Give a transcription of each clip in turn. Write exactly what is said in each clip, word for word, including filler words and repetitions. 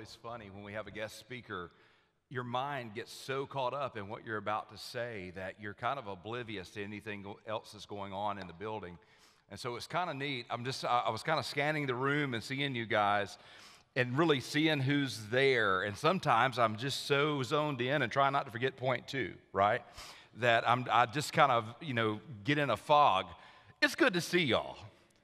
always funny when we have a guest speaker. Your mind gets so caught up in what you're about to say that you're kind of oblivious to anything else that's going on in the building. And so it's kind of neat. I'm just, I was kind of scanning the room and seeing you guys and really seeing who's there. And sometimes I'm just so zoned in and trying not to forget point two, right? That I'm, I just kind of, you know, get in a fog. It's good to see y'all.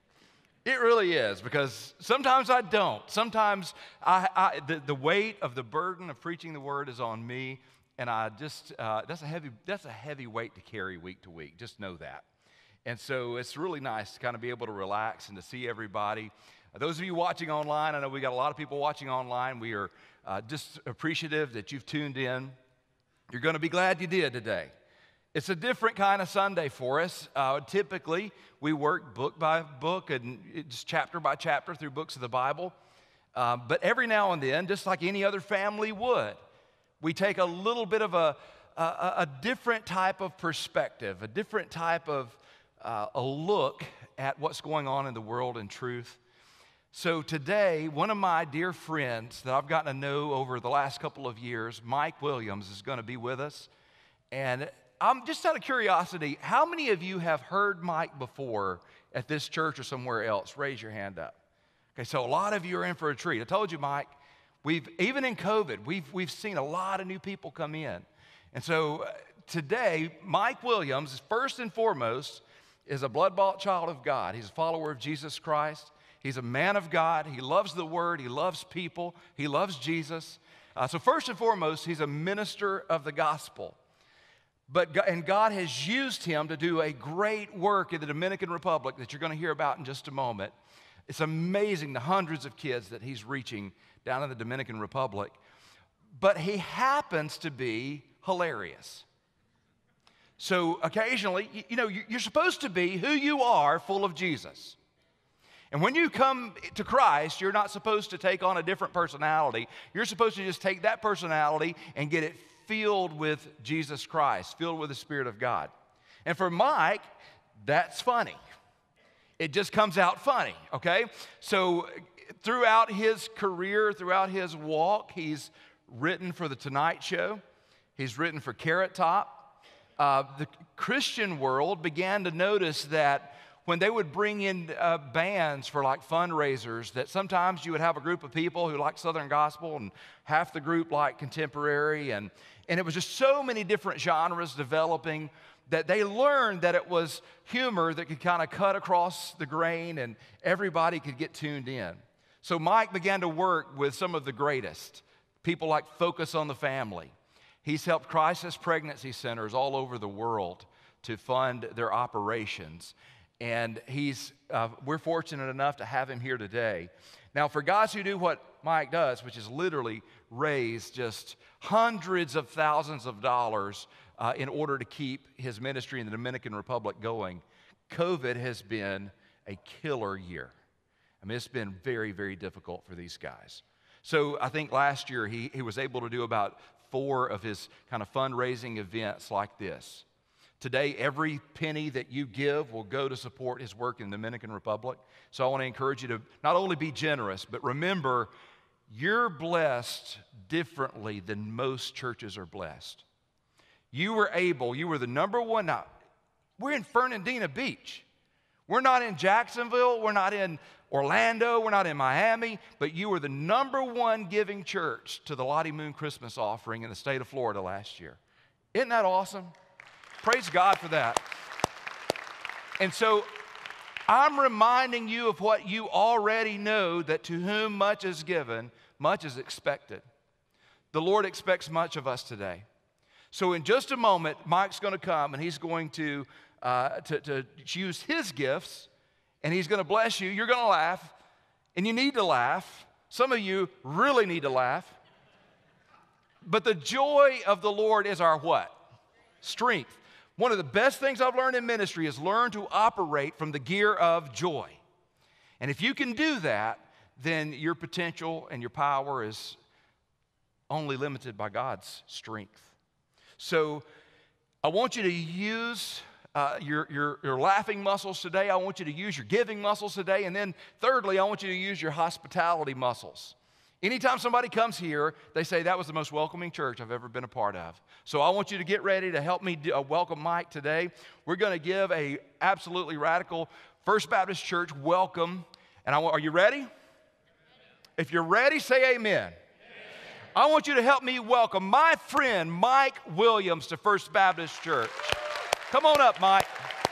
It really is, because sometimes I don't. Sometimes I, I the, the weight of the burden of preaching the word is on me, and I just, uh, that's a heavy, that's a heavy weight to carry week to week. Just know that. And so it's really nice to kind of be able to relax and to see everybody. Uh, those of you watching online, I know we got a lot of people watching online. We are uh, just appreciative that you've tuned in. You're going to be glad you did today. It's a different kind of Sunday for us. Uh, typically, we work book by book and just chapter by chapter through books of the Bible. Uh, but every now and then, just like any other family would, we take a little bit of a, a, a different type of perspective, a different type of uh, a look at what's going on in the world and truth. So today, one of my dear friends that I've gotten to know over the last couple of years, Mike Williams, is going to be with us. And I'm just out of curiosity, how many of you have heard Mike before at this church or somewhere else? Raise your hand up. Okay, so a lot of you are in for a treat. I told you, Mike, we've even in COVID, we've we've seen a lot of new people come in. And so uh, today, Mike Williams, first and foremost, is a blood-bought child of God. He's a follower of Jesus Christ. He's a man of God. He loves the Word. He loves people. He loves Jesus. Uh, so first and foremost, he's a minister of the gospel. But and God has used him to do a great work in the Dominican Republic that you're going to hear about in just a moment. It's amazing the hundreds of kids that he's reaching down in the Dominican Republic. But he happens to be hilarious. So occasionally, you, you know, you're supposed to be who you are, full of Jesus. And when you come to Christ, you're not supposed to take on a different personality. You're supposed to just take that personality and get it filled with Jesus Christ, filled with the Spirit of God. And for Mike, that's funny. It just comes out funny, okay? So throughout his career, throughout his walk, he's written for The Tonight Show. He's written for Carrot Top. Uh, the Christian world began to notice that when they would bring in uh, bands for like fundraisers, that sometimes you would have a group of people who like Southern gospel and half the group like contemporary, and, and it was just so many different genres developing that they learned that it was humor that could kind of cut across the grain and everybody could get tuned in. So Mike began to work with some of the greatest, people like Focus on the Family. He's helped crisis pregnancy centers all over the world to fund their operations. And he's, uh, we're fortunate enough to have him here today. Now, for guys who do what Mike does, which is literally raise just hundreds of thousands of dollars uh, in order to keep his ministry in the Dominican Republic going, COVID has been a killer year. I mean, it's been very, very difficult for these guys. So I think last year he, he was able to do about four of his kind of fundraising events like this. Today, every penny that you give will go to support his work in the Dominican Republic. So I want to encourage you to not only be generous, but remember, you're blessed differently than most churches are blessed. You were able, you were the number one. Now, we're in Fernandina Beach. We're not in Jacksonville. We're not in Orlando. We're not in Miami. But you were the number one giving church to the Lottie Moon Christmas offering in the state of Florida last year. Isn't that awesome? Praise God for that. And so I'm reminding you of what you already know, that to whom much is given, much is expected. The Lord expects much of us today. So in just a moment, Mike's going to come and he's going to, uh, to, to use his gifts and he's going to bless you. You're going to laugh, and you need to laugh. Some of you really need to laugh. But the joy of the Lord is our what? Strength. One of the best things I've learned in ministry is learn to operate from the gear of joy. And if you can do that, then your potential and your power is only limited by God's strength. So I want you to use uh, your, your, your laughing muscles today. I want you to use your giving muscles today. And then thirdly, I want you to use your hospitality muscles. Anytime somebody comes here, they say that was the most welcoming church I've ever been a part of. So I want you to get ready to help me do, uh, welcome Mike today. We're going to give a absolutely radical First Baptist Church welcome. And I want, are you ready? If you're ready, say amen. Amen. I want you to help me welcome my friend Mike Williams to First Baptist Church. Come on up, Mike.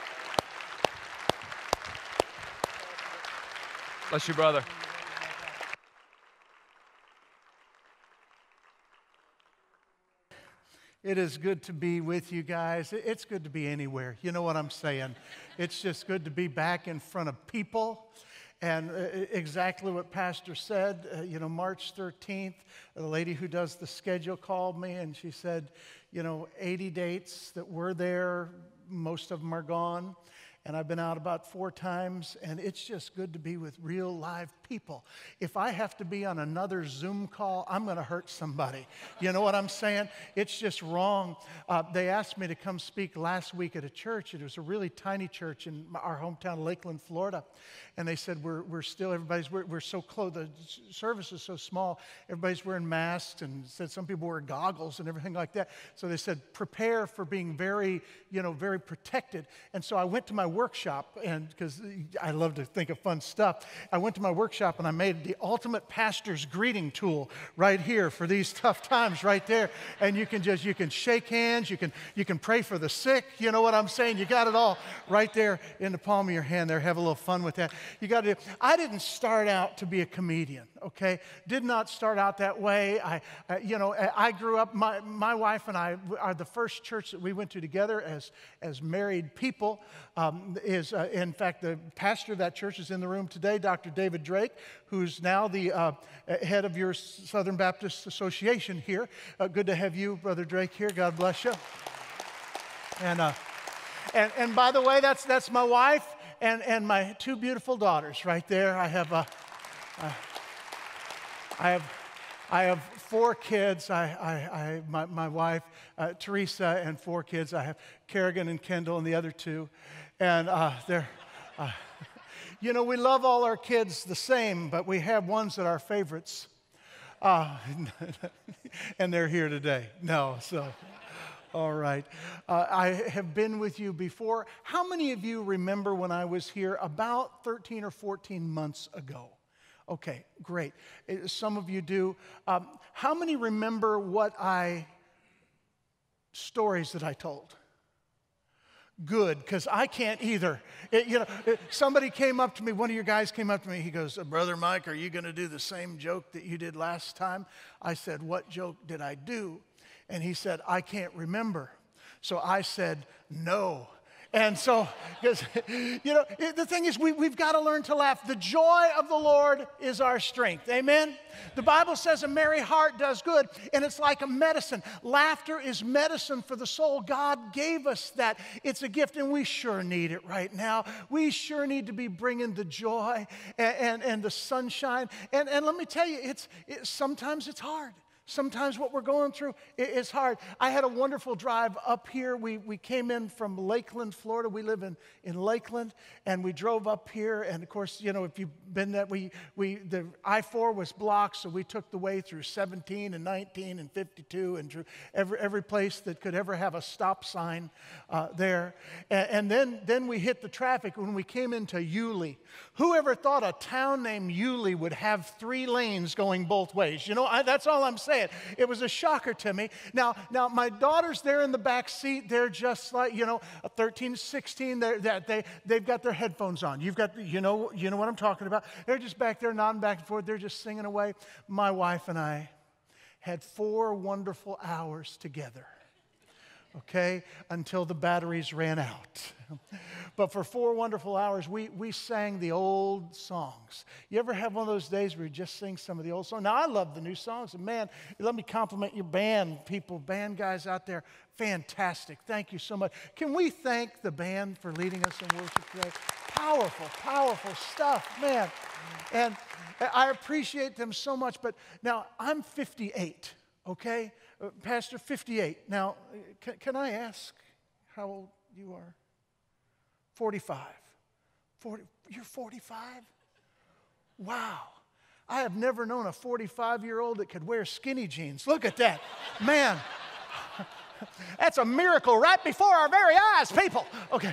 Bless you, brother. It is good to be with you guys. It's good to be anywhere. You know what I'm saying? It's just good to be back in front of people. And uh, exactly what Pastor said, uh, you know, March thirteenth, the lady who does the schedule called me and she said, you know, eighty dates that were there, most of them are gone. And I've been out about four times, and it's just good to be with real live people. If I have to be on another Zoom call, I'm going to hurt somebody. You know what I'm saying? It's just wrong. Uh, they asked me to come speak last week at a church. It was a really tiny church in our hometown, Lakeland, Florida. And they said, we're, we're still, everybody's, we're, we're so close, the service is so small, everybody's wearing masks, and said some people wear goggles and everything like that. So they said, prepare for being very, you know, very protected. And so I went to my workshop, and because I love to think of fun stuff, I went to my workshop and I made the ultimate pastor's greeting tool right here for these tough times right there. And you can just, you can shake hands, you can, you can pray for the sick, you know what I'm saying? You got it all right there in the palm of your hand there. Have a little fun with that. You got to do. I didn't start out to be a comedian, okay? Did not start out that way. I, I you know, I grew up, my, my wife and I are the first church that we went to together as, as married people. Um, is, uh, in fact, the pastor of that church is in the room today, Doctor David Drake, who's now the uh, head of your Southern Baptist Association here. Uh, good to have you, Brother Drake, here. God bless you. And, uh, and, and by the way, that's, that's my wife. And, and my two beautiful daughters right there. I have a, uh, I have, I have four kids. I, I, I my, my wife, uh, Teresa, and four kids. I have Kerrigan and Kendall and the other two. And uh, they're, uh, you know, we love all our kids the same, but we have ones that are favorites. Uh, and they're here today. No, so... All right. Uh, I have been with you before. How many of you remember when I was here about thirteen or fourteen months ago? Okay, great. Some of you do. Um, how many remember what I, stories that I told? Good, because I can't either. It, you know, it, somebody came up to me, one of your guys came up to me, he goes, Brother Mike, are you going to do the same joke that you did last time? I said, what joke did I do? And he said, I can't remember. So I said, no. And so, because, you know, the thing is, we, we've got to learn to laugh. The joy of the Lord is our strength. Amen? The Bible says a merry heart does good, and it's like a medicine. Laughter is medicine for the soul. God gave us that. It's a gift, and we sure need it right now. We sure need to be bringing the joy and, and, and the sunshine. And, and let me tell you, it's it, sometimes it's hard. Sometimes what we're going through is hard. I had a wonderful drive up here. We, we came in from Lakeland, Florida. We live in, in Lakeland, and we drove up here. And, of course, you know, if you've been there, we, we, the I four was blocked, so we took the way through seventeen and nineteen and fifty-two and through every, every place that could ever have a stop sign uh, there. And, and then, then we hit the traffic when we came into Yulee. Who ever thought a town named Yulee would have three lanes going both ways? You know, I, that's all I'm saying. It was a shocker to me. Now, now my daughter's there in the back seat. They're just like, you know, thirteen, sixteen. They're, they, they've got their headphones on. You've got, you know, you know what I'm talking about. They're just back there nodding back and forth. They're just singing away. My wife and I had four wonderful hours together. Okay, until the batteries ran out. But for four wonderful hours, we, we sang the old songs. You ever have one of those days where you just sing some of the old songs? Now, I love the new songs. And man, let me compliment your band people, band guys out there. Fantastic. Thank you so much. Can we thank the band for leading us in worship today? Powerful, powerful stuff, man. And I appreciate them so much. But now, I'm fifty-eight, okay? Uh, Pastor, fifty-eight. Now, can, can I ask how old you are? forty-five. forty, you're forty-five? Wow. I have never known a forty-five-year-old that could wear skinny jeans. Look at that. Man, that's a miracle right before our very eyes, people. Okay.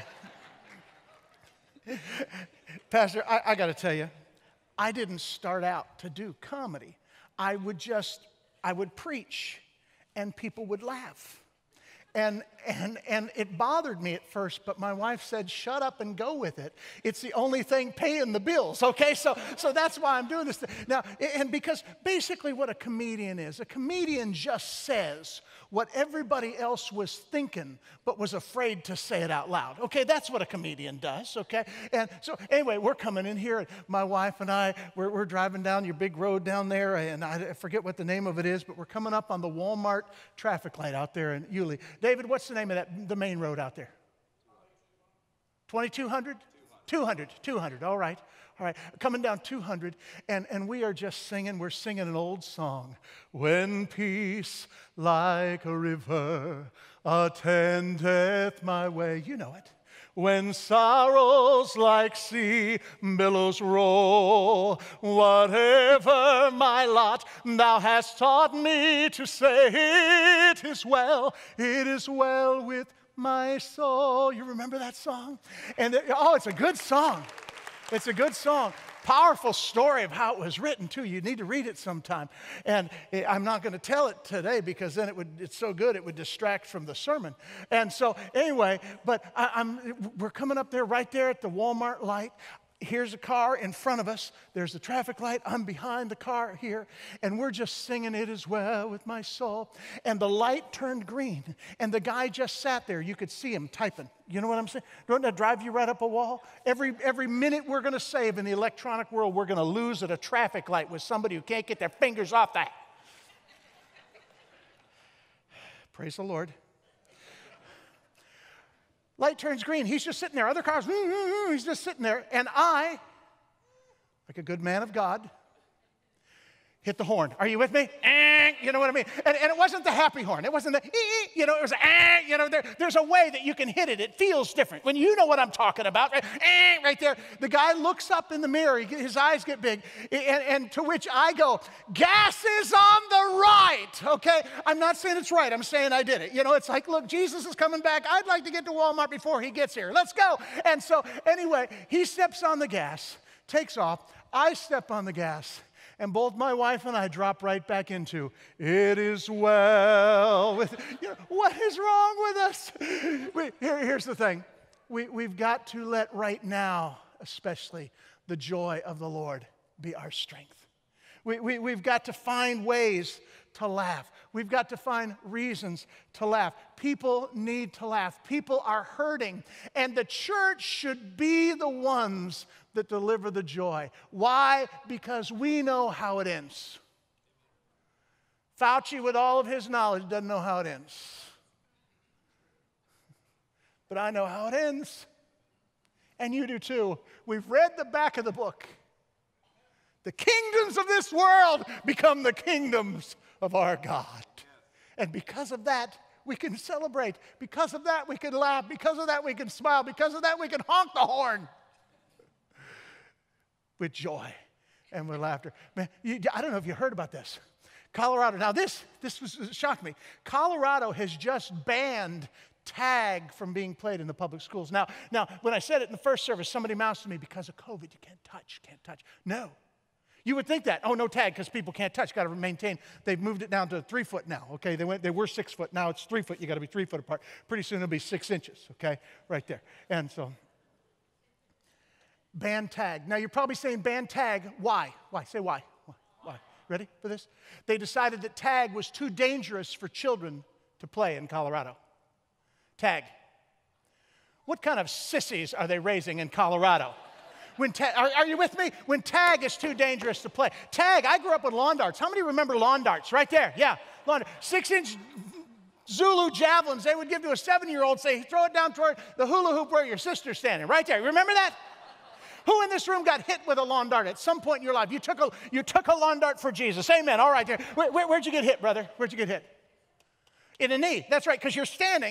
Pastor, I, I got to tell you, I didn't start out to do comedy. I would just, I would preach, and people would laugh. And, and, and it bothered me at first, but my wife said, shut up and go with it. It's the only thing paying the bills, okay? So, so that's why I'm doing this. Now, and because basically what a comedian is, a comedian just says what everybody else was thinking, but was afraid to say it out loud. Okay, that's what a comedian does, okay? And so anyway, we're coming in here, my wife and I, we're, we're driving down your big road down there, and I forget what the name of it is, but we're coming up on the Walmart traffic light out there in Yulee. David, what's the name of that, the main road out there? twenty-two hundred? two hundred, two hundred, all right. All right, coming down two hundred, and, and we are just singing, we're singing an old song. When peace like a river attendeth my way. You know it. When sorrows like sea billows roll, whatever my lot, thou hast taught me to say, it is well, it is well with my soul. You remember that song? And it, oh, it's a good song. It's a good song. Powerful story of how it was written, too. You need to read it sometime. And I'm not going to tell it today because then it would, it's so good it would distract from the sermon. And so anyway, but I, I'm, we're coming up there right there at the Walmart light. Here's a car in front of us. There's a traffic light. I'm behind the car here. And we're just singing, it is well with my soul. And the light turned green. And the guy just sat there. You could see him typing. You know what I'm saying? Don't that drive you right up a wall? Every, every minute we're going to save in the electronic world, we're going to lose at a traffic light with somebody who can't get their fingers off that. Praise the Lord. Light turns green. He's just sitting there. Other cars, he's just sitting there. And I, like a good man of God, hit the horn. Are you with me? You know what I mean? And, and it wasn't the happy horn. It wasn't the, you know, it was a, you know, there, there's a way that you can hit it. It feels different. When you know what I'm talking about, right, right there, the guy looks up in the mirror. His eyes get big. And, and to which I go, gas is on the right, okay? I'm not saying it's right. I'm saying I did it. You know, it's like, look, Jesus is coming back. I'd like to get to Walmart before he gets here. Let's go. And so anyway, he steps on the gas, takes off. I step on the gas. And both my wife and I drop right back into, it is well with, you know, what is wrong with us? We, here, here's the thing. We, we've got to let right now, especially, the joy of the Lord be our strength. We, we, we've got to find ways to laugh. We've got to find reasons to laugh. People need to laugh. People are hurting. And the church should be the ones that deliver the joy. Why? Because we know how it ends. Fauci, with all of his knowledge, doesn't know how it ends. But I know how it ends. And you do too. We've read the back of the book. The kingdoms of this world become the kingdoms of our God. And because of that, we can celebrate. Because of that, we can laugh. Because of that, we can smile. Because of that, we can honk the horn with joy and with laughter. Man, you, I don't know if you heard about this. Colorado. Now, this, this was, shocked me. Colorado has just banned tag from being played in the public schools. Now, now, when I said it in the first service, somebody mouthed to me, because of COVID, you can't touch, can't touch. No. You would think that. Oh, no tag because people can't touch. Got to maintain. They've moved it down to three foot now, okay? They went. They were six foot. Now it's three foot. You got to be three foot apart. Pretty soon it'll be six inches, okay? Right there. And so, ban tag. Now you're probably saying ban tag. Why? Why? Say why. Why? Why? Ready for this? They decided that tag was too dangerous for children to play in Colorado. Tag. What kind of sissies are they raising in Colorado? When ta- are, are you with me? When tag is too dangerous to play. Tag, I grew up with lawn darts. How many remember lawn darts? Right there, yeah. Lawn darts. Six-inch Zulu javelins they would give to a seven-year-old, say, throw it down toward the hula hoop where your sister's standing. Right there, remember that? Who in this room got hit with a lawn dart at some point in your life? You took a, you took a lawn dart for Jesus. Amen, all right there. Where, where, where'd you get hit, brother? Where'd you get hit? In the knee, that's right, because you're standing.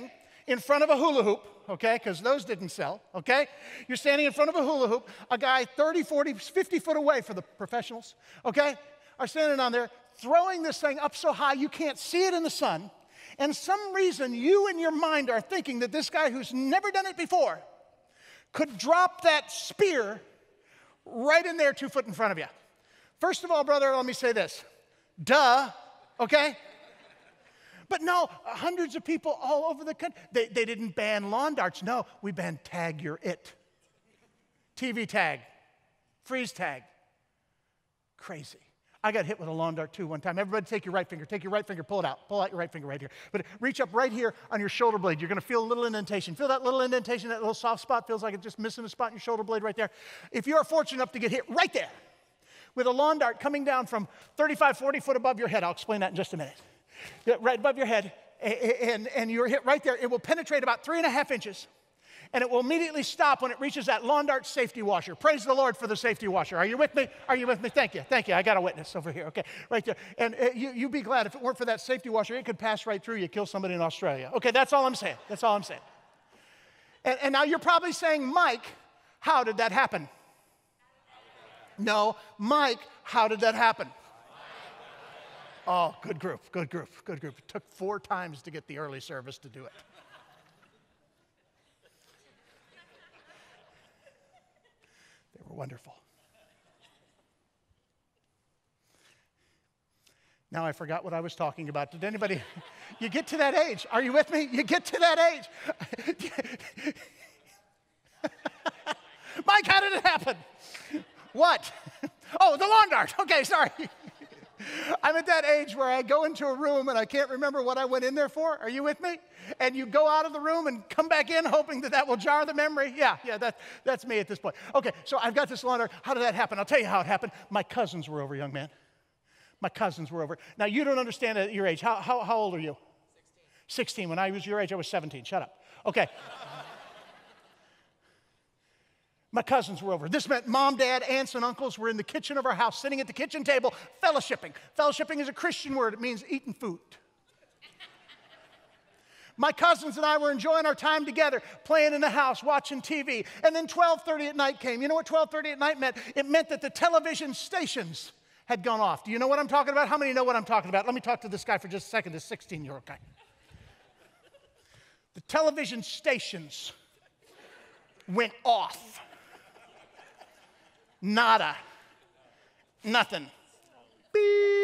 in front of a hula hoop, okay, because those didn't sell, okay? You're standing in front of a hula hoop. A guy thirty, forty, fifty foot away for the professionals, okay, are standing on there throwing this thing up so high you can't see it in the sun. And some reason you in your mind are thinking that this guy who's never done it before could drop that spear right in there two foot in front of you. First of all, brother, let me say this. Duh, okay? But no, hundreds of people all over the country, they, they didn't ban lawn darts. No, we banned tag your it. T V tag, freeze tag. Crazy. I got hit with a lawn dart too one time. Everybody take your right finger, take your right finger, pull it out. Pull out your right finger right here. But reach up right here on your shoulder blade. You're gonna feel a little indentation. Feel that little indentation, that little soft spot, feels like it's just missing a spot in your shoulder blade right there. If you are fortunate enough to get hit right there with a lawn dart coming down from thirty-five, forty foot above your head, I'll explain that in just a minute. Right above your head, and, and you're hit right there, it will penetrate about three and a half inches. And it will immediately stop when it reaches that lawn dart safety washer. Praise the Lord for the safety washer. Are you with me? Are you with me? Thank you. Thank you. I got a witness over here. Okay, right there. And uh, you, you'd be glad if it weren't for that safety washer, it could pass right through you, kill somebody in Australia. Okay, that's all I'm saying. That's all I'm saying. And, and now you're probably saying, Mike, how did that happen? No, Mike, how did that happen? Oh, good group, good group, good group. It took four times to get the early service to do it. They were wonderful. Now I forgot what I was talking about. Did anybody, you get to that age. Are you with me? You get to that age. Mike, how did it happen? What? Oh, the lawn dart. Okay, sorry. I'm at that age where I go into a room and I can't remember what I went in there for. Are you with me? And you go out of the room and come back in hoping that that will jar the memory. Yeah, yeah, that, that's me at this point. Okay, so I've got this lawn dart. How did that happen? I'll tell you how it happened. My cousins were over, young man. My cousins were over. Now, you don't understand at your age. How, how, how old are you? sixteen. sixteen. When I was your age, I was seventeen. Shut up. Okay. My cousins were over. This meant mom, dad, aunts, and uncles were in the kitchen of our house, sitting at the kitchen table, fellowshipping. Fellowshipping is a Christian word. It means eating food. My cousins and I were enjoying our time together, playing in the house, watching T V. And then twelve thirty at night came. You know what twelve thirty at night meant? It meant that the television stations had gone off. Do you know what I'm talking about? How many know what I'm talking about? Let me talk to this guy for just a second, this sixteen-year-old guy. The television stations went off. Nada. Nothing. Beep.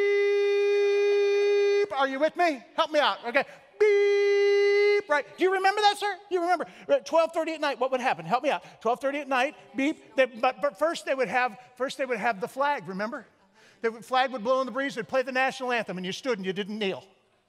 Are you with me? Help me out. Okay. Beep. Right. Do you remember that, sir? You remember? twelve thirty at night, what would happen? Help me out. twelve thirty at night, beep. They, but, but first they would have first they would have the flag, remember? The flag would blow in the breeze, they'd play the national anthem, and you stood and you didn't kneel.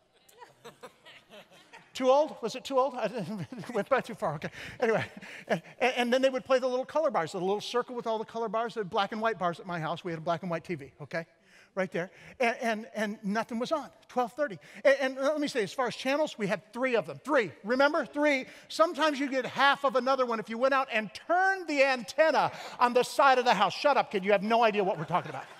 Too old? Was it too old? I went back too far. Okay. Anyway, and, and then they would play the little color bars, the little circle with all the color bars, the black and white bars at my house. We had a black and white T V, okay? Right there. And, and, and nothing was on, twelve thirty. And, and let me say, as far as channels, we had three of them. Three. Remember? Three. Sometimes you get half of another one if you went out and turned the antenna on the side of the house. Shut up, kid. You have no idea what we're talking about.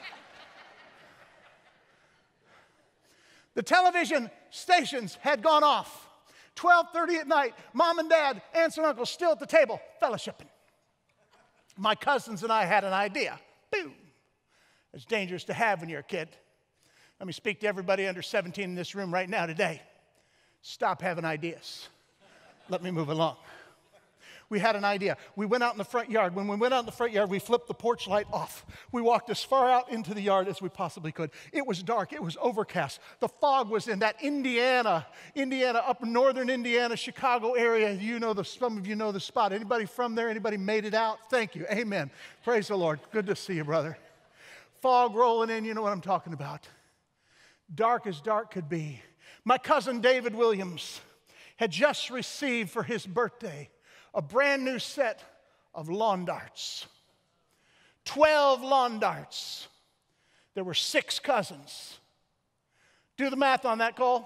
The television stations had gone off. twelve thirty at night, mom and dad, aunts and uncles still at the table, fellowshipping. My cousins and I had an idea. Boom. It's dangerous to have when you're a kid. Let me speak to everybody under seventeen in this room right now today. Stop having ideas. Let me move along. We had an idea. We went out in the front yard. When we went out in the front yard, we flipped the porch light off. We walked as far out into the yard as we possibly could. It was dark. It was overcast. The fog was in that Indiana, Indiana, up in northern Indiana, Chicago area. You know, the, some of you know the spot. Anybody from there? Anybody made it out? Thank you. Amen. Praise the Lord. Good to see you, brother. Fog rolling in. You know what I'm talking about. Dark as dark could be. My cousin David Williams had just received for his birthday a brand new set of lawn darts. Twelve lawn darts. There were six cousins. Do the math on that, Cole.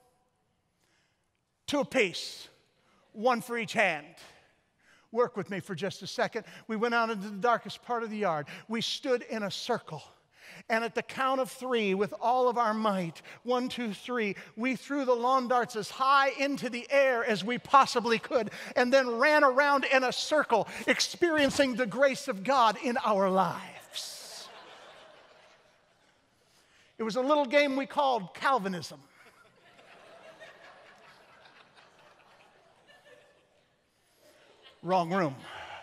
Two apiece. One for each hand. Work with me for just a second. We went out into the darkest part of the yard. We stood in a circle. And at the count of three, with all of our might, one, two, three, we threw the lawn darts as high into the air as we possibly could, and then ran around in a circle, experiencing the grace of God in our lives. It was a little game we called Calvinism. Wrong room.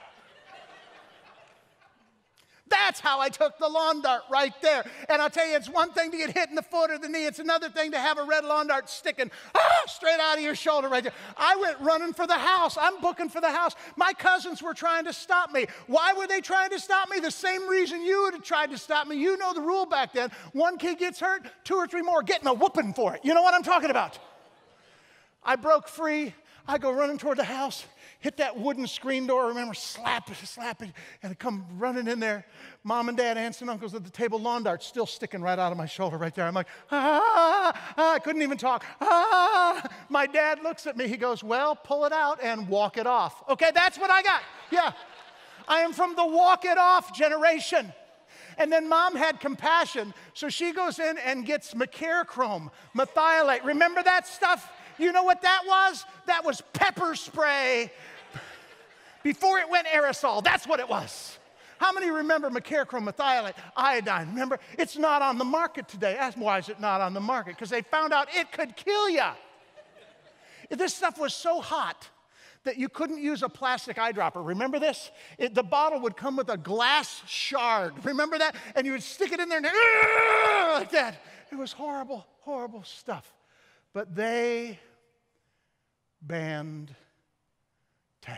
That's how I took the lawn dart right there. And I'll tell you, it's one thing to get hit in the foot or the knee. It's another thing to have a red lawn dart sticking ah, straight out of your shoulder right there. I went running for the house. I'm booking for the house. My cousins were trying to stop me. Why were they trying to stop me? The same reason you would have tried to stop me. You know the rule back then. One kid gets hurt, two or three more getting a whooping for it. You know what I'm talking about? I broke free. I go running toward the house, hit that wooden screen door, remember, slap it, slap it, and I come running in there. Mom and dad, aunts and uncles at the table, lawn darts still sticking right out of my shoulder right there. I'm like, ah, ah, I couldn't even talk. Ah. My dad looks at me, he goes, well, pull it out and walk it off. Okay, that's what I got. Yeah, I am from the walk it off generation. And then Mom had compassion, so she goes in and gets mercurochrome, methylate. Remember that stuff? You know what that was? That was pepper spray before it went aerosol. That's what it was. How many remember mercurochrome, methylate, iodine? Remember, it's not on the market today. Ask why is it not on the market? Because they found out it could kill you. This stuff was so hot that you couldn't use a plastic eyedropper. Remember this? It, the bottle would come with a glass shard. Remember that? And you would stick it in there and like that. It was horrible, horrible stuff. But they banned tag.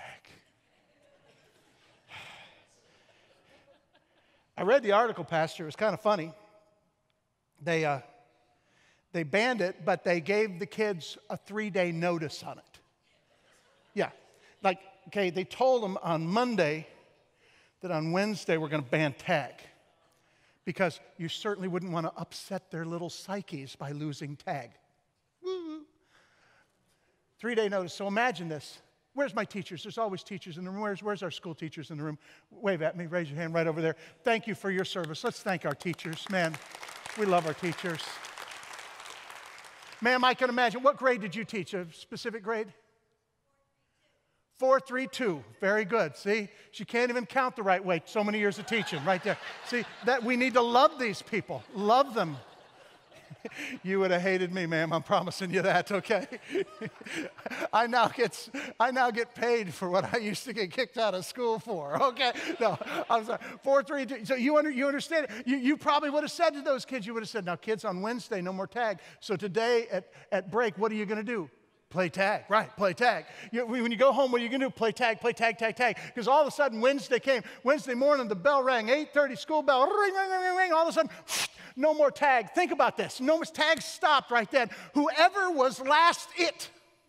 I read the article, Pastor. It was kind of funny. They, uh, they banned it, but they gave the kids a three-day notice on it. Yeah. Like, okay, they told them on Monday that on Wednesday we're going to ban tag because you certainly wouldn't want to upset their little psyches by losing tag. Three-day notice. So imagine this. Where's my teachers? There's always teachers in the room. Where's, where's our school teachers in the room? Wave at me. Raise your hand right over there. Thank you for your service. Let's thank our teachers. Man, we love our teachers. Ma'am, I can imagine. What grade did you teach? A specific grade? four three two. Very good. See? She can't even count the right way. So many years of teaching right there. See, that we need to love these people. Love them. You would have hated me, ma'am. I'm promising you that, okay? I now get I now get paid for what I used to get kicked out of school for, okay? No, I'm sorry. Four, three, two. So you, under, you understand? You, you probably would have said to those kids, you would have said, now, kids, on Wednesday, no more tag. So today at, at break, what are you going to do? Play tag, right, play tag. You, when you go home, what are you going to do? Play tag, play tag, tag, tag. Because all of a sudden, Wednesday came. Wednesday morning, the bell rang, eight thirty, school bell, ring, ring, ring, ring, ring. All of a sudden, no more tag. Think about this. No more tag stopped right then. Whoever was last it.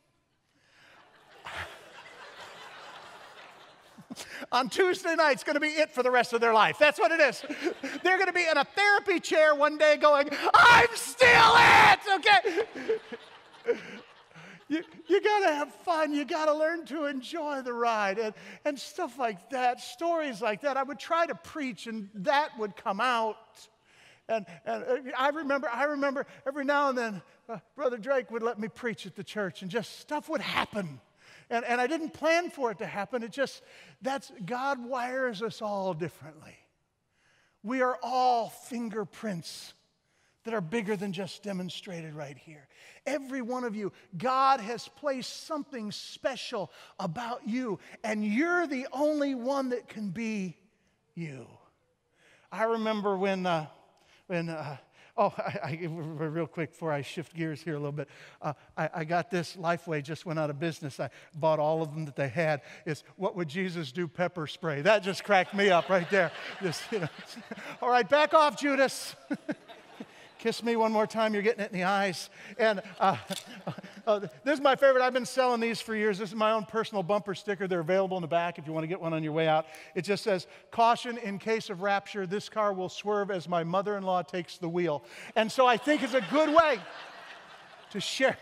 On Tuesday night, it's going to be it for the rest of their life. That's what it is. They're going to be in a therapy chair one day going, I'm still it, okay? You, you got to have fun. You got to learn to enjoy the ride and, and stuff like that, stories like that. I would try to preach, and that would come out. And, and I remember, I remember every now and then, uh, Brother Drake would let me preach at the church, and just stuff would happen. And, and I didn't plan for it to happen. It just, that's, God wires us all differently. We are all fingerprints that are bigger than just demonstrated right here. Every one of you, God has placed something special about you, and you're the only one that can be you. I remember when, uh, when uh, oh, I, I, real quick before I shift gears here a little bit, uh, I, I got this. Lifeway just went out of business. I bought all of them that they had. It's what would Jesus do pepper spray. That just cracked me up right there. Just, you know. All right, back off, Judas. Kiss me one more time. You're getting it in the eyes. And uh, uh, this is my favorite. I've been selling these for years. This is my own personal bumper sticker. They're available in the back if you want to get one on your way out. It just says, caution in case of rapture, this car will swerve as my mother-in-law takes the wheel. And so I think it's a good way to share.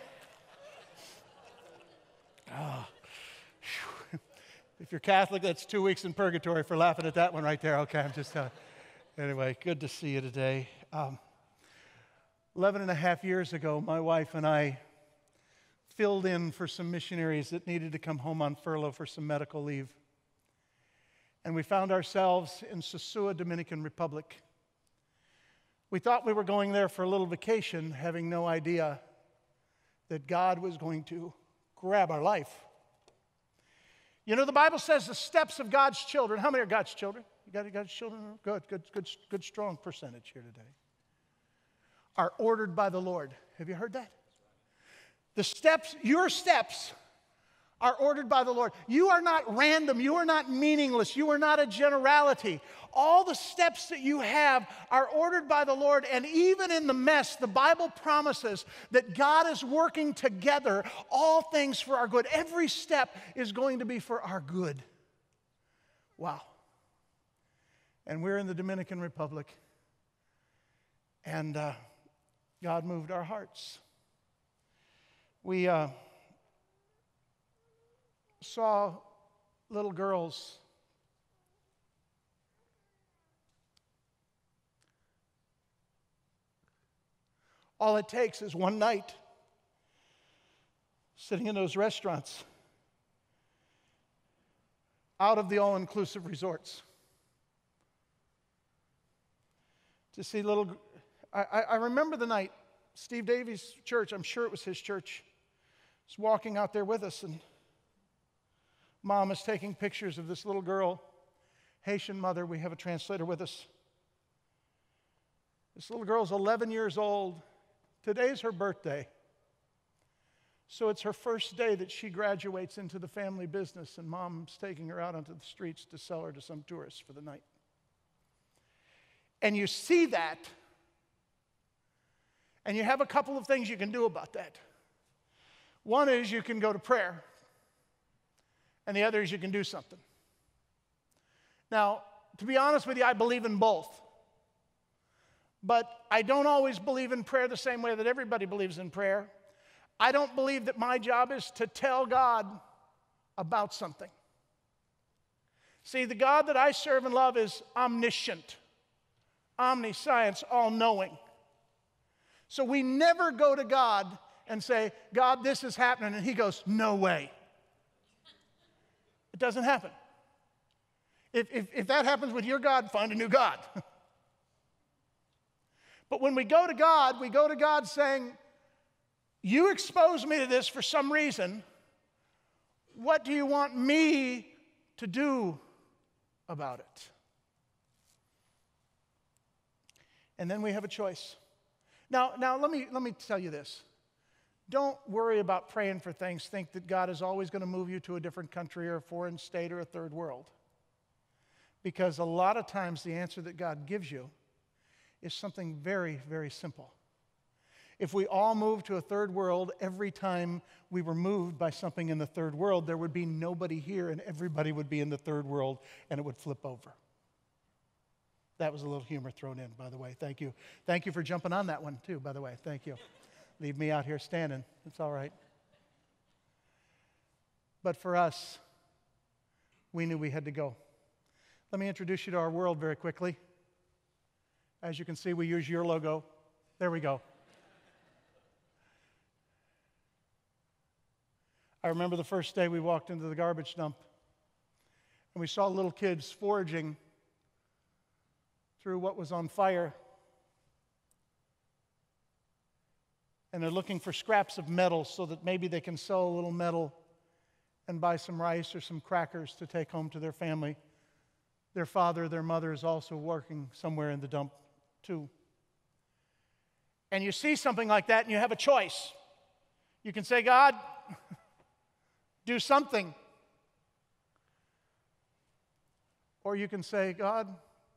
Oh, if you're Catholic, that's two weeks in purgatory for laughing at that one right there. Okay, I'm just telling you. Anyway, good to see you today. Um, Eleven and a half years ago, my wife and I filled in for some missionaries that needed to come home on furlough for some medical leave. And we found ourselves in Sosua, Dominican Republic. We thought we were going there for a little vacation, having no idea that God was going to grab our life. You know, the Bible says the steps of God's children. How many are God's children? You got God's children? Good, good, good, good, strong percentage here today. Are ordered by the Lord. Have you heard that? The steps, your steps, are ordered by the Lord. You are not random. You are not meaningless. You are not a generality. All the steps that you have are ordered by the Lord, and even in the mess, the Bible promises that God is working together all things for our good. Every step is going to be for our good. Wow. And we're in the Dominican Republic, and uh, God moved our hearts. We uh, saw little girls all it takes is one night sitting in those restaurants out of the all-inclusive resorts to see little. I, I remember the night Steve Davies' church, I'm sure it was his church, was walking out there with us, and Mom is taking pictures of this little girl, Haitian mother. We have a translator with us. This little girl's eleven years old. Today's her birthday. So it's her first day that she graduates into the family business, and Mom's taking her out onto the streets to sell her to some tourists for the night. And you see that, and you have a couple of things you can do about that. One is you can go to prayer, and the other is you can do something. Now, to be honest with you, I believe in both. But I don't always believe in prayer the same way that everybody believes in prayer. I don't believe that my job is to tell God about something. See, the God that I serve and love is omniscient, omniscience, all-knowing. So we never go to God and say, God, this is happening, and he goes, no way. It doesn't happen. If, if, if that happens with your God, find a new God. But when we go to God, we go to God saying, you exposed me to this for some reason. What do you want me to do about it? And then we have a choice. Now, now let me, let me tell you this. Don't worry about praying for things. Think that God is always going to move you to a different country or a foreign state or a third world. Because a lot of times the answer that God gives you is something very, very simple. If we all moved to a third world every time we were moved by something in the third world, there would be nobody here and everybody would be in the third world and it would flip over. That was a little humor thrown in, by the way. Thank you. Thank you for jumping on that one, too, by the way. Thank you. Leave me out here standing. It's all right. But for us, we knew we had to go. Let me introduce you to our world very quickly. As you can see, we use your logo. There we go. I remember the first day we walked into the garbage dump, and we saw little kids foraging through what was on fire. And they're looking for scraps of metal so that maybe they can sell a little metal and buy some rice or some crackers to take home to their family. Their father, their mother is also working somewhere in the dump too. And you see something like that and you have a choice. You can say, God, do something. Or you can say, God,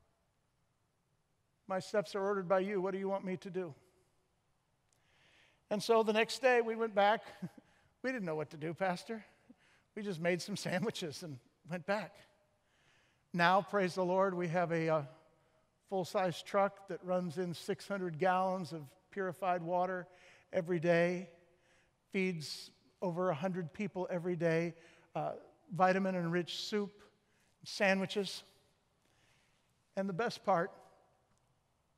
my steps are ordered by you. What do you want me to do? And so the next day we went back. We didn't know what to do, Pastor. We just made some sandwiches and went back. Now, praise the Lord, we have a uh, full-size truck that runs in six hundred gallons of purified water every day, feeds over one hundred people every day, uh, vitamin-enriched soup, sandwiches. And the best part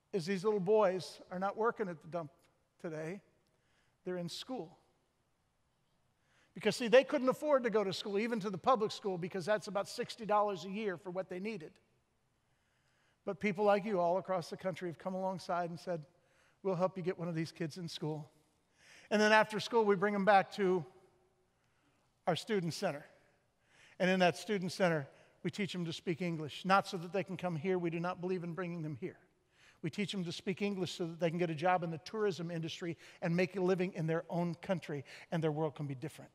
is these little boys are not working at the dump today. They're in school. Because, see, they couldn't afford to go to school, even to the public school, because that's about sixty dollars a year for what they needed. But people like you all across the country have come alongside and said, we'll help you get one of these kids in school. And then after school, we bring them back to our student center. And in that student center, we teach them to speak English, not so that they can come here. We do not believe in bringing them here. We teach them to speak English so that they can get a job in the tourism industry and make a living in their own country, and their world can be different.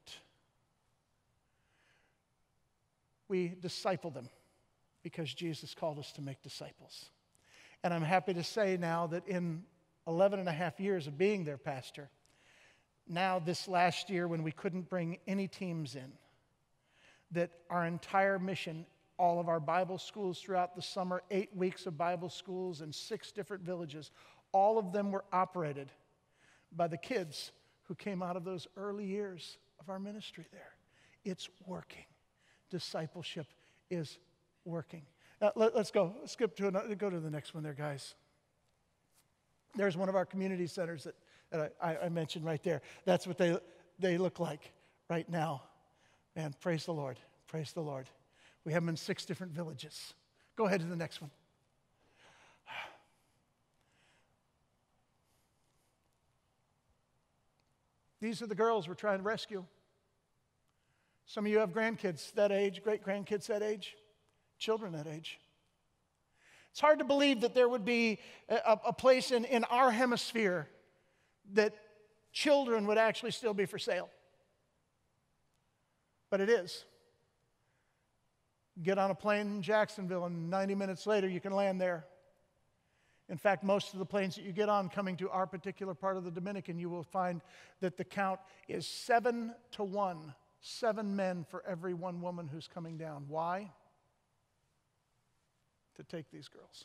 We disciple them because Jesus called us to make disciples. And I'm happy to say now that in eleven and a half years of being their pastor, now this last year when we couldn't bring any teams in, that our entire mission, all of our Bible schools throughout the summer, eight weeks of Bible schools in six different villages, all of them were operated by the kids who came out of those early years of our ministry there. It's working. Discipleship is working. Now, let, let's go. Let's skip to another, go to the next one there, guys. There's one of our community centers that, that I, I mentioned right there. That's what they, they look like right now. Man, praise the Lord. Praise the Lord. We have them in six different villages. Go ahead to the next one. These are the girls we're trying to rescue. Some of you have grandkids that age, great-grandkids that age, children that age. It's hard to believe that there would be a, a place in, in our hemisphere that children would actually still be for sale. But it is. Get on a plane in Jacksonville, and ninety minutes later, you can land there. In fact, most of the planes that you get on coming to our particular part of the Dominican, you will find that the count is seven to one. Seven men for every one woman who's coming down. Why? To take these girls.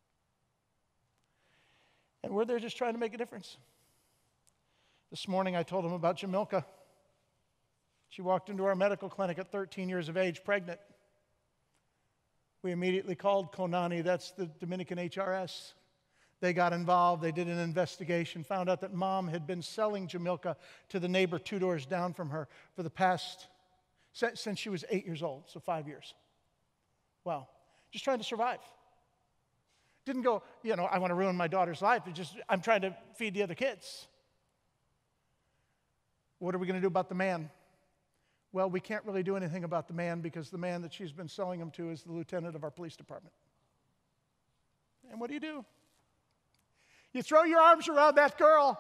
And we're there just trying to make a difference. This morning, I told them about Jamilka. She walked into our medical clinic at thirteen years of age, pregnant. We immediately called CONANI, that's the Dominican H R S. They got involved, they did an investigation, found out that mom had been selling Jamilka to the neighbor two doors down from her for the past, since she was eight years old, so five years. Wow, just trying to survive. Didn't go, you know, I want to ruin my daughter's life, it just, I'm trying to feed the other kids. What are we going to do about the man? Well, we can't really do anything about the man because the man that she's been selling him to is the lieutenant of our police department. And what do you do? You throw your arms around that girl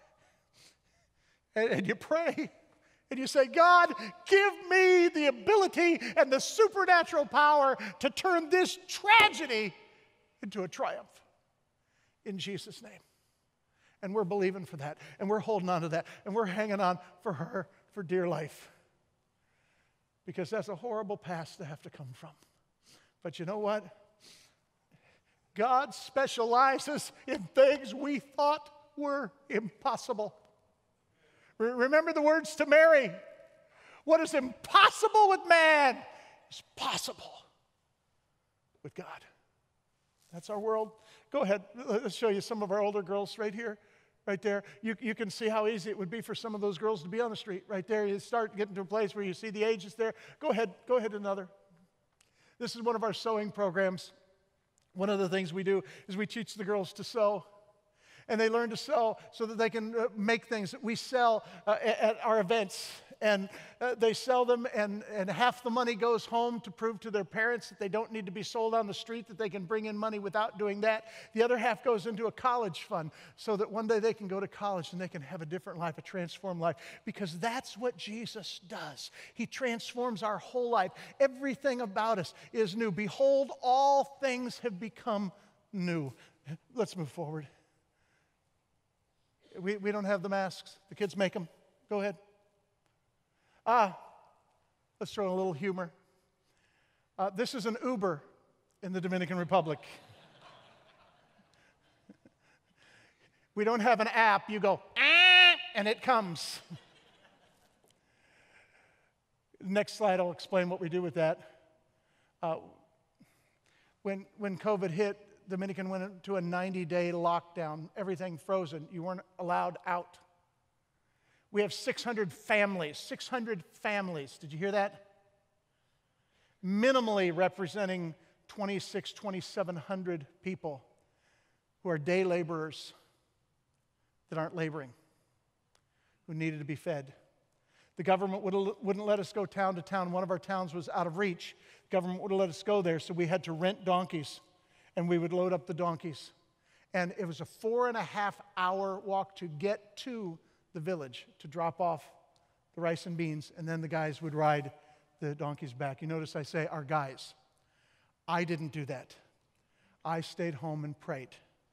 and, and you pray and you say, God, give me the ability and the supernatural power to turn this tragedy into a triumph in Jesus' name. And we're believing for that, and we're holding on to that, and we're hanging on for her for dear life. Because that's a horrible past to have to come from. But you know what? God specializes in things we thought were impossible. Re- remember the words to Mary. What is impossible with man is possible with God. That's our world. Go ahead. Let's show you some of our older girls right here. Right there, you, you can see how easy it would be for some of those girls to be on the street. Right there, you start getting to a place where you see the ages there. Go ahead, go ahead another. This is one of our sewing programs. One of the things we do is we teach the girls to sew. And they learn to sew so that they can uh, make things that we sell uh, at, at our events. And uh, they sell them, and, and half the money goes home to prove to their parents that they don't need to be sold on the street, that they can bring in money without doing that. The other half goes into a college fund so that one day they can go to college and they can have a different life, a transformed life, because that's what Jesus does. He transforms our whole life. Everything about us is new. Behold, all things have become new. Let's move forward. We, we don't have the masks. The kids make them. Go ahead. Ah, let's throw in a little humor. Uh, this is an Uber in the Dominican Republic. We don't have an app. You go, ah, and it comes. Next slide, I'll explain what we do with that. Uh, when, when COVID hit, Dominican went into a ninety-day lockdown, everything frozen. You weren't allowed out. We have six hundred families, six hundred families. Did you hear that? Minimally representing twenty-six, twenty-seven hundred people who are day laborers that aren't laboring, who needed to be fed. The government wouldn't let us go town to town. One of our towns was out of reach. The government wouldn't let us go there, so we had to rent donkeys, and we would load up the donkeys. And it was a four and a half hour walk to get to the village to drop off the rice and beans, and then the guys would ride the donkeys back. You notice I say our guys. I didn't do that. I stayed home and prayed.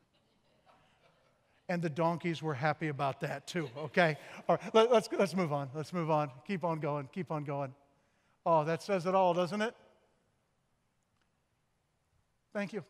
And the donkeys were happy about that too, okay? All right, let, let's, let's move on. Let's move on. Keep on going. Keep on going. Oh, that says it all, doesn't it? Thank you.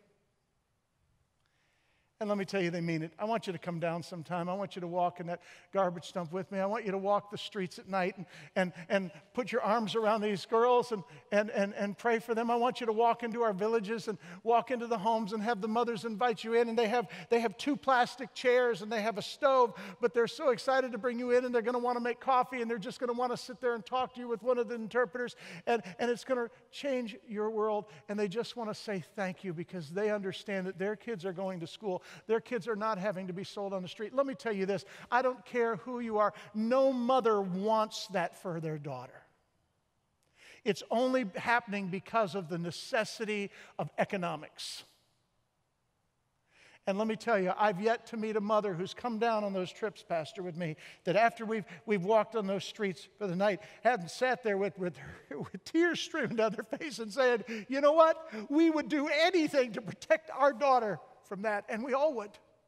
And let me tell you, they mean it. I want you to come down sometime. I want you to walk in that garbage dump with me. I want you to walk the streets at night and, and, and put your arms around these girls and, and, and, and pray for them. I want you to walk into our villages and walk into the homes and have the mothers invite you in. And they have, they have two plastic chairs and they have a stove, but they're so excited to bring you in, and they're going to want to make coffee, and they're just going to want to sit there and talk to you with one of the interpreters. And, and it's going to change your world. And they just want to say thank you because they understand that their kids are going to school. Their kids are not having to be sold on the street. Let me tell you this. I don't care who you are. No mother wants that for their daughter. It's only happening because of the necessity of economics. And let me tell you, I've yet to meet a mother who's come down on those trips, Pastor, with me, that after we've, we've walked on those streets for the night, hadn't sat there with, with, with tears streaming down their face and said, you know what? We would do anything to protect our daughter from that, and we all would.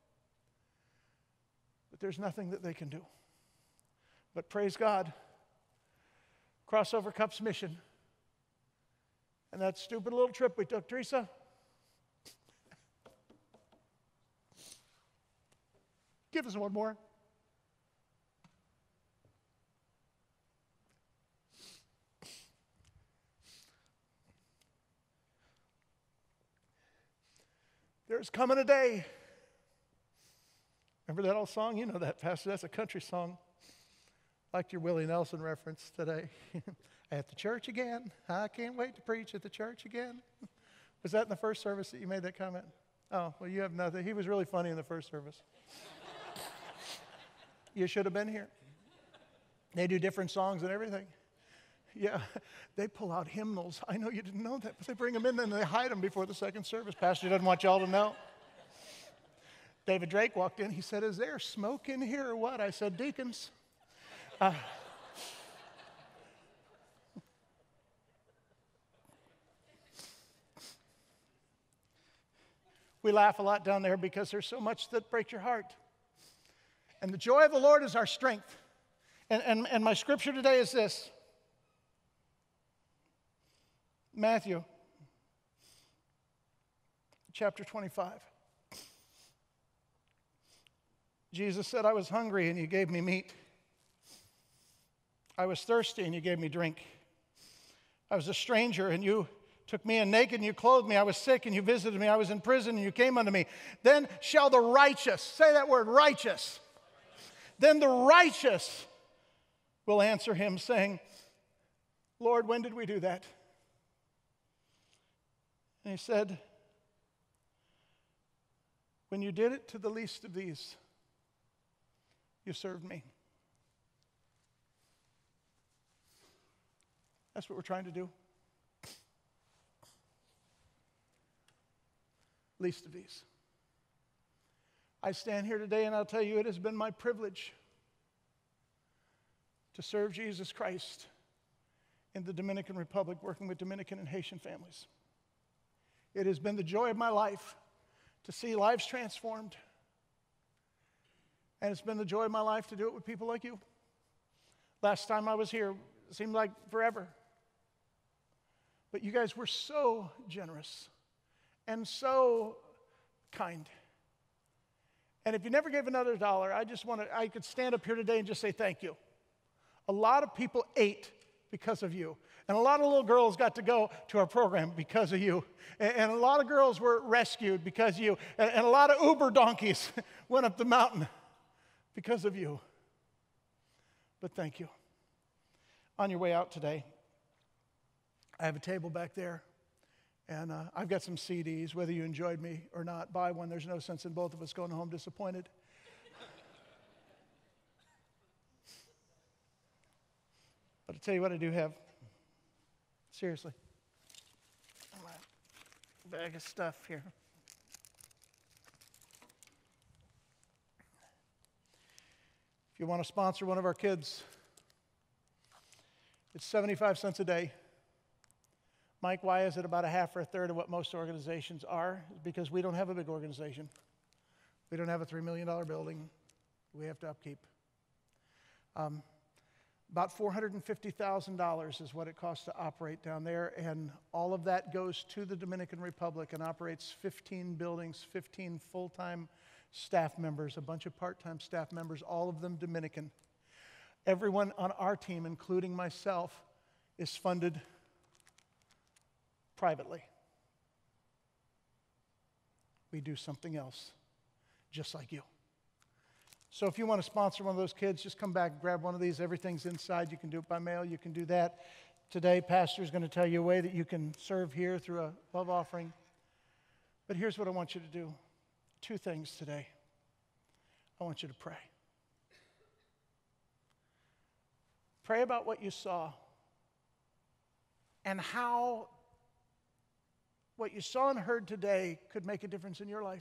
But there's nothing that they can do. But praise God, Crossover Cup's mission, and that stupid little trip we took, Teresa, give us one more. There's coming a day. Remember that old song? You know that, Pastor. That's a country song. Like your Willie Nelson reference today. At the church again. I can't wait to preach at the church again. Was that in the first service that you made that comment? Oh, well, you have nothing. He was really funny in the first service. You should have been here. They do different songs and everything. Yeah, they pull out hymnals. I know you didn't know that, but they bring them in and they hide them before the second service. Pastor doesn't want y'all to know. David Drake walked in. He said, is there smoke in here or what? I said, deacons. Uh, we laugh a lot down there because there's so much that breaks your heart. And the joy of the Lord is our strength. And, and, and my scripture today is this. Matthew chapter twenty-five. Jesus said, I was hungry and you gave me meat. I was thirsty and you gave me drink. I was a stranger and you took me in, naked and you clothed me. I was sick and you visited me. I was in prison and you came unto me. Then shall the righteous, say that word, righteous. Then the righteous will answer him saying, Lord, when did we do that? And he said, when you did it to the least of these, you served me. That's what we're trying to do. Least of these. I stand here today and I'll tell you it has been my privilege to serve Jesus Christ in the Dominican Republic, working with Dominican and Haitian families. It has been the joy of my life to see lives transformed. And it's been the joy of my life to do it with people like you. Last time I was here, it seemed like forever. But you guys were so generous and so kind. And if you never gave another dollar, I just want to, I could stand up here today and just say thank you. A lot of people ate because of you. And a lot of little girls got to go to our program because of you. And, and a lot of girls were rescued because of you. And, and a lot of Uber donkeys went up the mountain because of you. But thank you. On your way out today, I have a table back there. And uh, I've got some C Ds. Whether you enjoyed me or not, buy one. There's no sense in both of us going home disappointed. But I'll tell you what I do have. Seriously. My bag of stuff here. If you want to sponsor one of our kids, it's seventy-five cents a day. Mike, why is it about a half or a third of what most organizations are? Because we don't have a big organization. We don't have a three million dollars building. We have to upkeep. Um, About four hundred fifty thousand dollars is what it costs to operate down there, and all of that goes to the Dominican Republic and operates fifteen buildings, fifteen full-time staff members, a bunch of part-time staff members, all of them Dominican. Everyone on our team, including myself, is funded privately. We do something else, just like you. So if you want to sponsor one of those kids, just come back and grab one of these. Everything's inside. You can do it by mail. You can do that. Today, Pastor is going to tell you a way that you can serve here through a love offering. But here's what I want you to do. Two things today. I want you to pray. Pray about what you saw and how what you saw and heard today could make a difference in your life.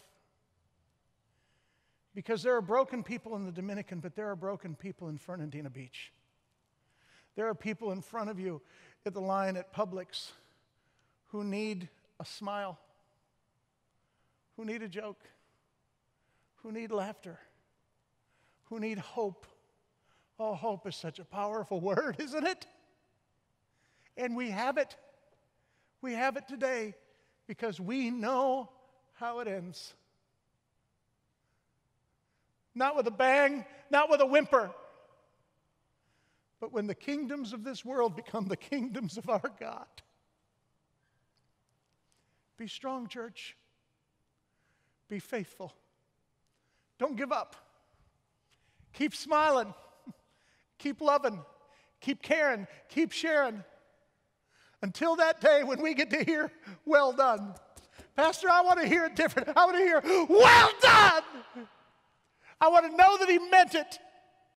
Because there are broken people in the Dominican, but there are broken people in Fernandina Beach. There are people in front of you at the line at Publix who need a smile, who need a joke, who need laughter, who need hope. Oh, hope is such a powerful word, isn't it? And we have it. We have it today because we know how it ends. Not with a bang, not with a whimper, but when the kingdoms of this world become the kingdoms of our God. Be strong, church. Be faithful. Don't give up. Keep smiling. Keep loving. Keep caring. Keep sharing. Until that day when we get to hear, well done. Pastor, I want to hear it different. I want to hear, well done. I want to know that he meant it.